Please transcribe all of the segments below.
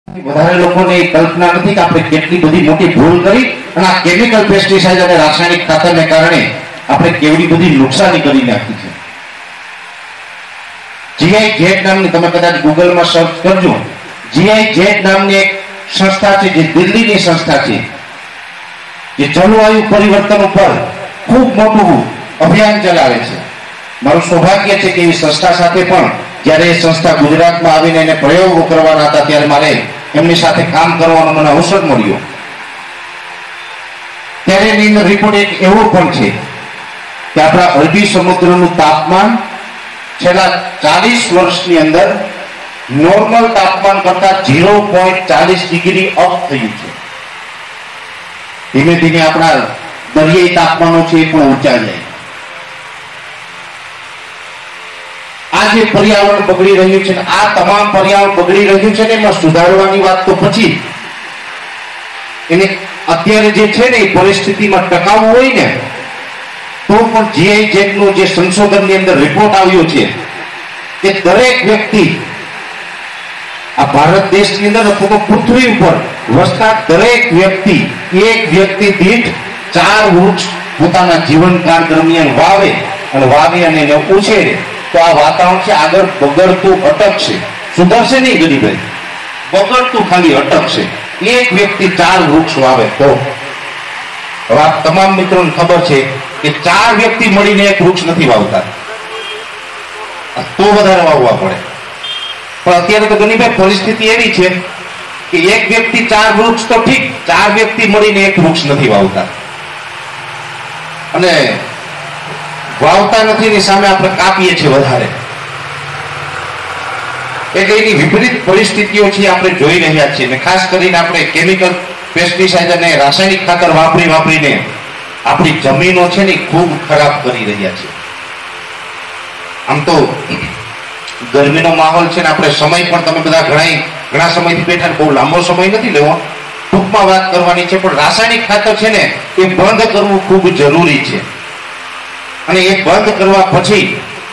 વધારે લોકોને કલ્પના નથી કે આપણે કેટલી બધી મોટી ભૂલ કરી અને આ કેમિકલ પેસ્ટિસાઇડ અને રાસાયણિક ખાતરને કારણે આપણે કેવડી બધી નુકસાની કરી નાખી છે. GIZ નામની, તમે કદાચ ગૂગલમાં સર્ચ કરજો, GIZ નામની એક સંસ્થા છે, જે દિલ્હીની સંસ્થા છે, જે જળવાયુ પરિવર્તન ઉપર ખૂબ મોટું અભિયાન ચલાવે છે. મારું સૌભાગ્ય છે કે એવી સંસ્થા સાથે પણ જ્યારે એ સંસ્થા ગુજરાતમાં આવીને એને પ્રયોગો કરવાના હતા ત્યારે મારે એમની સાથે કામ કરવાનો મને અવસર મળ્યો. ત્યારે એની અંદર રિપોર્ટ એક એવો પણ છે કે આપણા અરબી સમુદ્રનું તાપમાન છેલ્લા 40 વર્ષની અંદર નોર્મલ તાપમાન કરતા 0.40 ડિગ્રી અપ થયું છે. ધીમે ધીમે આપણા દરિયાઈ તાપમાનો છે એ પણ ઊંચા જાય. આ જે પર્યાવરણ બગડી રહ્યું છે, આ તમામ પર્યાવરણ બગડી રહ્યું છે ને એમાં સુધારવાની વાત તો પછી, એને અત્યારે જે છે ને એ પરિસ્થિતિમાં ટકાવવું હોય ને તો પણ GIZ નું જે સંશોધનની અંદર રિપોર્ટ આવ્યો છે કે દરેક વ્યક્તિ આ ભારત દેશની અંદર અથવા પૃથ્વી ઉપર વસતા દરેક વ્યક્તિ એક વ્યક્તિ દીઠ 4 વૃક્ષ પોતાના જીવનકાળ દરમિયાન વાવે અને એને ઉછેરે તો આ વાતાવરણ છે આગળ બગડતું અટકશે, સુધરશે નહીં ગરીબાઈ, બગડતું ખાલી અટકશે. એક વ્યક્તિ 4 વૃક્ષ વાવે તો. હવે આ તમામ મિત્રોને ખબર છે કે 4 વ્યક્તિ મળીને એક વૃક્ષ નથી વાવતા, તો વધારે વાવવા પડે. પણ અત્યારે તો ગણીભાઈ પરિસ્થિતિ એવી છે કે એક વ્યક્તિ 4 વૃક્ષ તો ઠીક, 4 વ્યક્તિ મળીને એક વૃક્ષ નથી વાવતા, અને વાવતા નથી ની સામે આપણે કાપીએ છીએ વધારે. એટલે એની વિપરીત પરિસ્થિતિઓ છે આપણે જોઈ રહ્યા છીએ. અને ખાસ કરીને આપણે કેમિકલ પેસ્ટિસાઇડ અને રાસાયણિક ખાતર વાપરીને આપણી જમીનો છે ને ખૂબ ખરાબ કરી રહ્યા છે. આમ તો ગરમીનો માહોલ છે ને, આપણે સમય પણ તમે બધા ઘણા સમયથી બેઠા, બહુ લાંબો સમય નથી લેવો, ટૂંકમાં વાત કરવાની છે. પણ રાસાયણિક ખાતર છે ને એ બંધ કરવું ખૂબ જરૂરી છે. અને એ બંધ કરવા પછી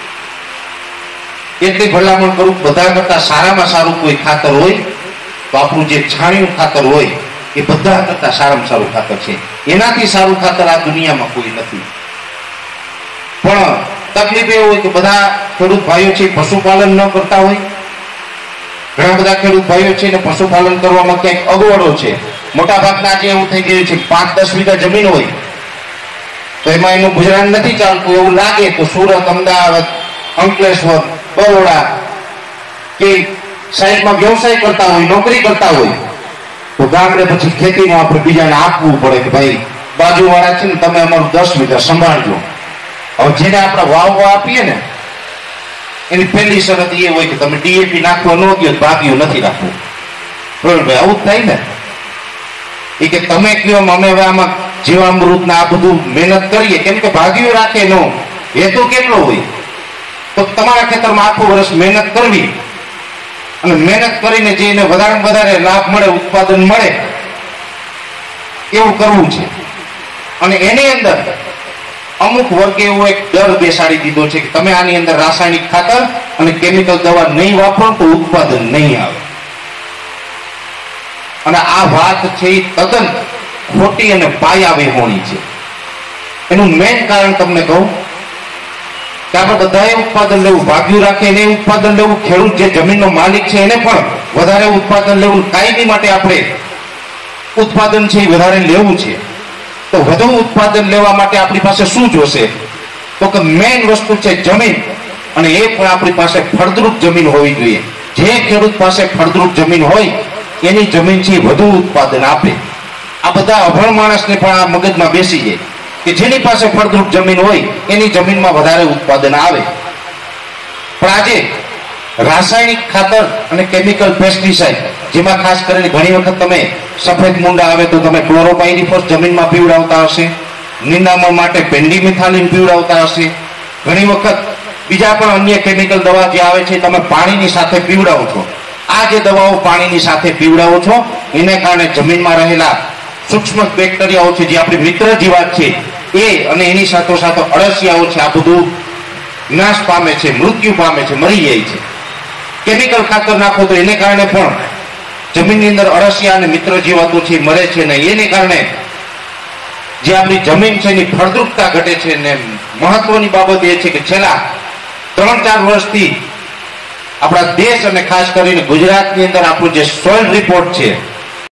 એટલી ભલામણ કરું, બધા કરતા સારામાં સારું કોઈ ખાતર હોય તો આપણું જે છાણિયું ખાતર હોય એ બધા કરતા સારામાં સારું ખાતર છે. એનાથી સારું ખાતર આ દુનિયામાં કોઈ નથી. પણ તકલીફ એ હોય કે બધા ખેડૂત ભાઈઓ છે પશુપાલન ન કરતા હોય. ઘણા બધા ખેડૂત ભાઈઓ છે ને પશુપાલન કરવામાં ક્યાંક અગવડો છે. મોટા ભાગના આજે એવું થઈ ગયું છે 5-10 વીઘા જમીન હોય તો એમાં એનું ગુજરાન નથી ચાલતું એવું લાગે તો સુરત, અમદાવાદ, અંકલેશ્વર, બરોડા કે સાઈડમાં વ્યવસાય કરતા હોય, નોકરી કરતા હોય તો ગામડે પછી ખેતીમાં આપણે બીજાને આપવું પડે કે ભાઈ બાજુવાળા છે ને તમે અમારું 10 વીઘા સંભાળજો. હવે જેને આપણે વાવવા આપીએ ને એની પહેલી શરત એ હોય કે તમે DAP નાખવા ન દો, ભાગ્યું નથી રાખવું. બરોબર ભાઈ, આવું જ થાય ને. એ કે તમે કયો અમે હવે આમાં જીવામૃત ને આ બધું મહેનત કરીએ, કેમ કે ભાગ્યું રાખે નો હેતુ કેટલો હોય તો તમારા ખેતરમાં આખું વર્ષ મહેનત કરવી અને મહેનત કરીને જે એને વધારે લાભ મળે, ઉત્પાદન મળે એવું કરવું છે. અને એની અંદર અમુક વર્ગે એવો એક ડર બેસાડી દીધો છે કે તમે આની અંદર રાસાયણિક ખાતર અને કેમિકલ દવા નહીં વાપરો તો ઉત્પાદન નહીં આવે. અને આ વાત છે એ તદ્દન ખોટી અને પાયા વિહોણી છે. એનું મેઇન કારણ તમને કહું કે આપણે બધાએ ઉત્પાદન લેવું, ભાગ્યું રાખે એને ઉત્પાદન લેવું, ખેડૂત જે જમીનનો માલિક છે એને પણ વધારે ઉત્પાદન લેવું, કાયમી માટે આપણે ઉત્પાદન છે એ વધારે લેવું છે. તો વધુ ઉત્પાદન લેવા માટે આપણી પાસે શું જોશે તો કે મેઇન વસ્તુ છે જમીન. અને એ પણ આપણી પાસે ફળદ્રુપ જમીન હોવી જોઈએ. જે ખેડૂત પાસે ફળદ્રુપ જમીન હોય એની જમીન છે વધુ ઉત્પાદન આપે. આ બધા અભણ માણસને પણ આ મગજમાં બેસી જાય કે જેની પાસે ફળદ્રુપ જમીન હોય એની જમીનમાં વધારે ઉત્પાદન આવે. પણ આજે રાસાયણિક ખાતર અને કેમિકલ પેસ્ટિસાઇડ, જેમાં ખાસ કરીને ઘણી વખત તમે સફેદ મૂંડા આવે તો તમે ક્લોરોપાયરીફોસ જમીનમાં પીવડાવતા હશે, નિંદામણ માટે પેન્ડીમિથાલિન પીવડાવતા હશે, ઘણી વખત બીજા પણ અન્ય કેમિકલ દવા જે આવે છે તમે પાણીની સાથે પીવડાવો છો. આ જે દવાઓ પાણીની સાથે પીવડાવો છો એને કારણે જમીનમાં રહેલા સૂક્ષ્મ બેક્ટેરિયાઓ છે જે આપણી મિત્ર જીવાત છે એ અને એની સાથોસાથ અળસિયાઓ છે આ બધું નાશ પામે છે, મૃત્યુ પામે છે, મરી જાય છે. કેમિકલ ખાતર નાખો તો એને કારણે પણ જમીનની અંદર અળસિયા અને મિત્ર જીવાતો છે મળે છે ને એને કારણે જે આપણી જમીન છે એની ફળદ્રુપતા ઘટે છે ને મહત્વની બાબત એ છે કે છેલ્લા 3-4 વર્ષથી આપણા દેશ અને ખાસ કરીને ગુજરાતની અંદર આપણું જે સોઇલ રિપોર્ટ છે